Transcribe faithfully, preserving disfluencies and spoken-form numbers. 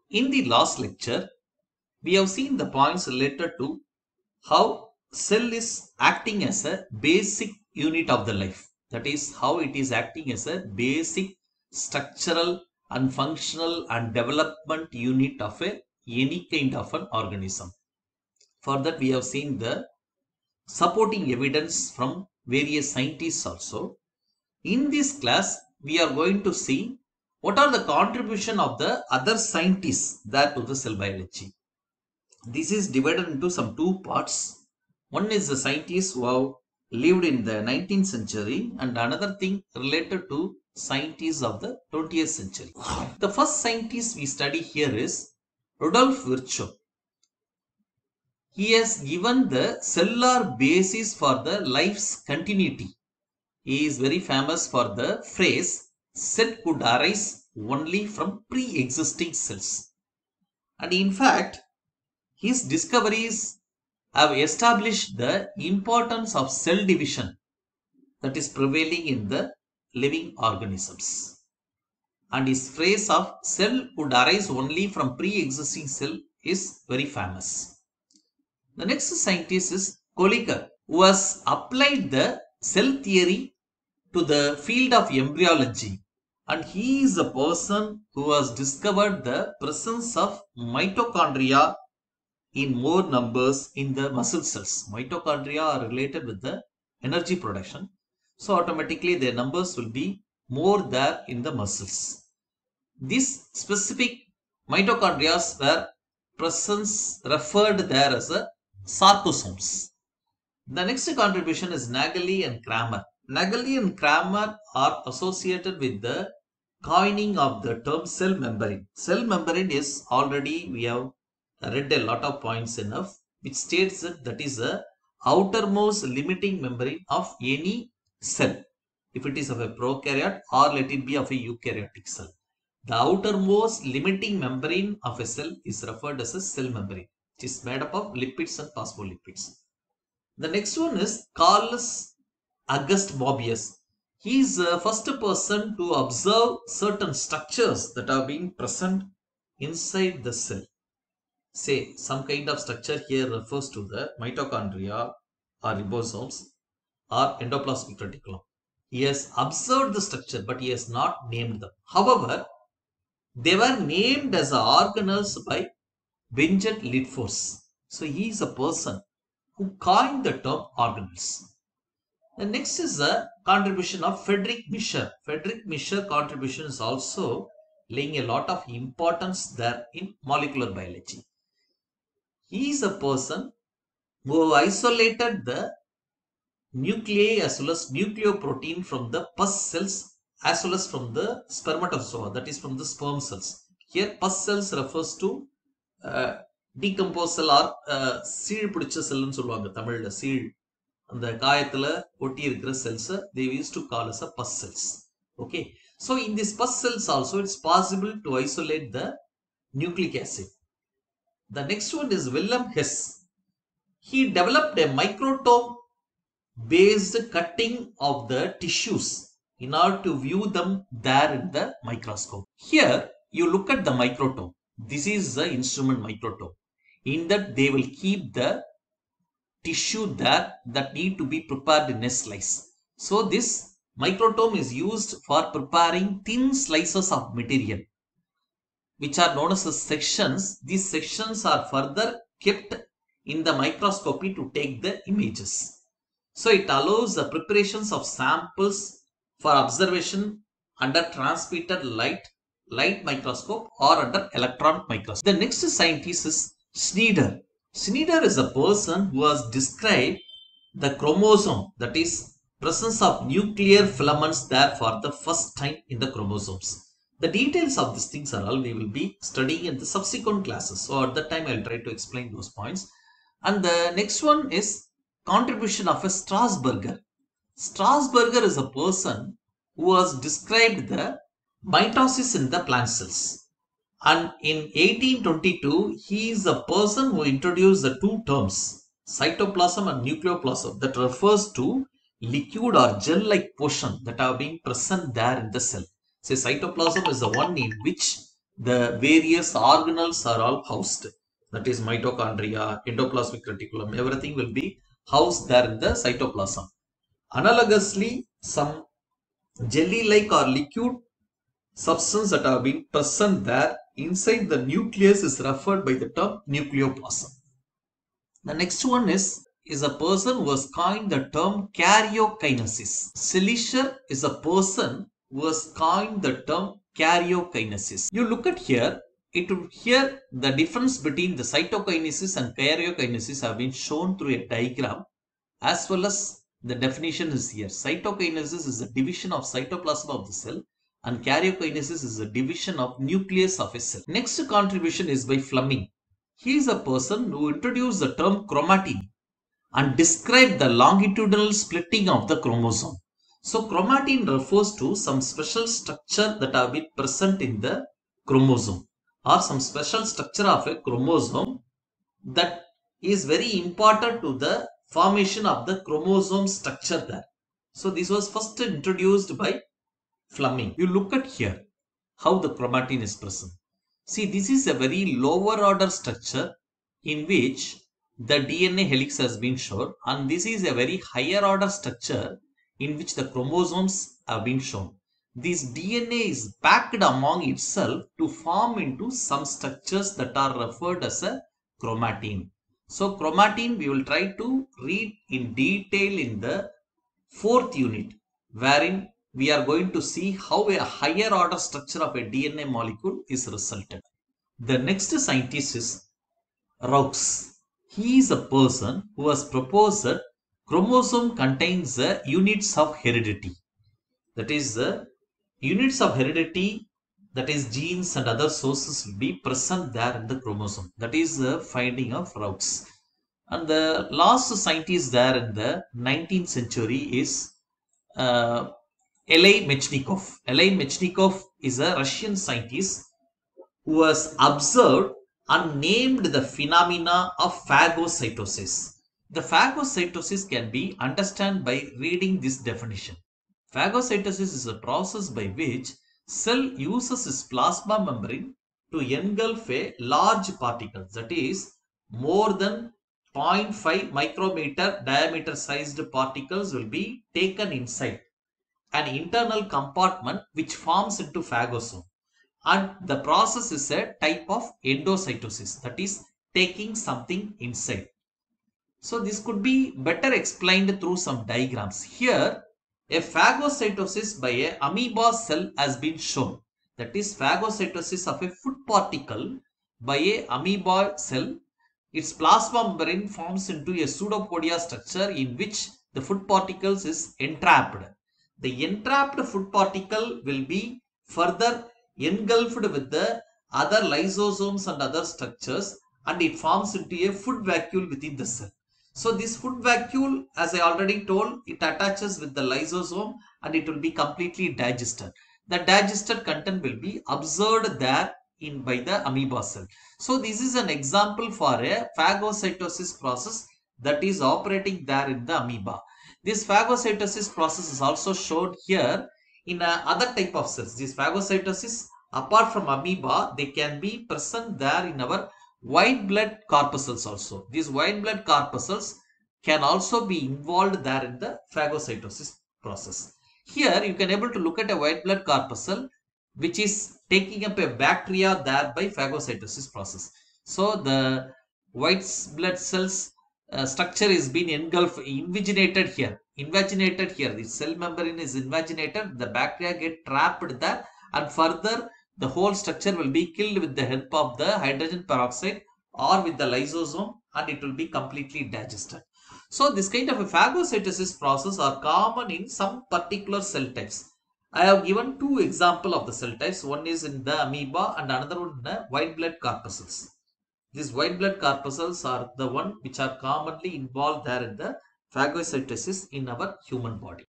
In the last lecture, we have seen the points related to how cell is acting as a basic unit of the life. That is how it is acting as a basic structural and functional and development unit of a any kind of an organism. For that, we have seen the supporting evidence from various scientists also. In this class, we are going to see what are the contribution of the other scientists there to the cell biology. This is divided into some two parts. One is the scientists who have lived in the nineteenth century, and another thing related to scientists of the twentieth century. The first scientist we study here is Rudolf Virchow. He has given the cellular basis for the life's continuity. He is very famous for the phrase, cell could arise only from pre-existing cells. And in fact, his discoveries have established the importance of cell division that is prevailing in the living organisms. And his phrase of cell could arise only from pre-existing cell is very famous. The next scientist is Kolliker, who has applied the cell theory to the field of embryology, and he is a person who has discovered the presence of mitochondria in more numbers in the muscle cells. Mitochondria are related with the energy production, so automatically their numbers will be more there in the muscles. These specific mitochondria were presence referred there as a sarcosomes. The next contribution is Naegeli and Kramer. Naegeli and Kramer are associated with the coining of the term cell membrane. Cell membrane is already, we have read a lot of points enough, which states that that is the outermost limiting membrane of any cell. If it is of a prokaryote or let it be of a eukaryotic cell. The outermost limiting membrane of a cell is referred as a cell membrane. It is made up of lipids and phospholipids. The next one is Carlos August Mobius. He is the first person to observe certain structures that are being present inside the cell. Say some kind of structure here refers to the mitochondria or ribosomes or endoplasmic reticulum. He has observed the structure, but he has not named them. However, they were named as organelles by Vincent Lidforce. So he is a person who coined the term organelles. The next is the contribution of Friedrich Mischer. Friedrich Mischer contribution is also laying a lot of importance there in molecular biology. He is a person who isolated the nuclei as well as nucleoprotein from the pus cells as well as from the spermatozoa, that is from the sperm cells. Here pus cells refers to uh, decomposal or uh, சீழ் பிடிச்ச செல்லுன்னு சொல்லுவாங்க தமிழ்ல. சீழ் அந்த காயத்துல ஒட்டி இருக்கிற cells they used to call as a pus cells. Okay, so in these pus cells also it's possible to isolate the nucleic acid. The next one is Wilhelm Hess. He developed a microtome based cutting of the tissues in order to view them there in the microscope. Here you look at the microtome. This is the instrument microtome. In that they will keep the tissue there that need to be prepared in a slice. So this microtome is used for preparing thin slices of material, which are known as sections. These sections are further kept in the microscopy to take the images. So it allows the preparations of samples for observation under transmitted light, light microscope or under electron microscope. The next scientist is Schneider. Schneider is a person who has described the chromosome, that is presence of nuclear filaments there for the first time in the chromosomes. The details of these things are all we will be studying in the subsequent classes. So at that time I will try to explain those points. And the next one is contribution of a Strasburger. Strasburger is a person who has described the mitosis in the plant cells. And in eighteen twenty-two, he is the person who introduced the two terms, cytoplasm and nucleoplasm, that refers to liquid or gel-like portion that are being present there in the cell. Say cytoplasm is the one in which the various organelles are all housed. That is mitochondria, endoplasmic reticulum, everything will be housed there in the cytoplasm. Analogously, some jelly-like or liquid substance that have been present there inside the nucleus is referred by the term nucleoplasm. The next one is, is a person who has coined the term karyokinesis. Sellischer is a person who has coined the term karyokinesis. You look at here, it will here the difference between the cytokinesis and karyokinesis have been shown through a diagram, as well as the definition is here. Cytokinesis is a division of cytoplasm of the cell, and karyokinesis is a division of nucleus of a cell. Next contribution is by Fleming. He is a person who introduced the term chromatin and described the longitudinal splitting of the chromosome. So chromatin refers to some special structure that have been present in the chromosome, or some special structure of a chromosome that is very important to the formation of the chromosome structure there. So this was first introduced by Fleming. You look at here how the chromatin is present. See, this is a very lower order structure in which the D N A helix has been shown, and this is a very higher order structure in which the chromosomes have been shown. This D N A is packed among itself to form into some structures that are referred as a chromatin. So chromatin we will try to read in detail in the fourth unit, wherein we are going to see how a higher order structure of a D N A molecule is resulted. The next scientist is Raux. He is a person who has proposed that chromosome contains the units of heredity. That is, the units of heredity, that is genes and other sources will be present there in the chromosome. That is the finding of Raux. And the last scientist there in the nineteenth century is uh, Elay Mechnikov. Elay Mechnikov is a Russian scientist who has observed and named the phenomena of phagocytosis. The phagocytosis can be understood by reading this definition. Phagocytosis is a process by which cell uses its plasma membrane to engulf a large particle, that is more than zero point five micrometer diameter sized particles will be taken inside an internal compartment which forms into phagosome, and the process is a type of endocytosis, that is taking something inside. So this could be better explained through some diagrams. Here a phagocytosis by a amoeba cell has been shown, that is phagocytosis of a food particle by a amoeba cell. Its plasma membrane forms into a pseudopodia structure in which the food particles is entrapped. The entrapped food particle will be further engulfed with the other lysosomes and other structures, and it forms into a food vacuole within the cell. So this food vacuole, as I already told, it attaches with the lysosome and it will be completely digested. The digested content will be absorbed there in by the amoeba cell. So this is an example for a phagocytosis process that is operating there in the amoeba. This phagocytosis process is also shown here in uh, other type of cells. This phagocytosis, apart from amoeba, they can be present there in our white blood corpuscles also. These white blood corpuscles can also be involved there in the phagocytosis process. Here you can able to look at a white blood corpuscle which is taking up a bacteria there by phagocytosis process. So the white blood cells uh, structure is being engulfed, invaginated here. Invaginated here. The cell membrane is invaginated. The bacteria get trapped there, and further the whole structure will be killed with the help of the hydrogen peroxide or with the lysosome, and it will be completely digested. So this kind of a phagocytosis process are common in some particular cell types. I have given two examples of the cell types. One is in the amoeba and another one in the white blood corpuscles. These white blood corpuscles are the one which are commonly involved there in the phagocytosis in our human body.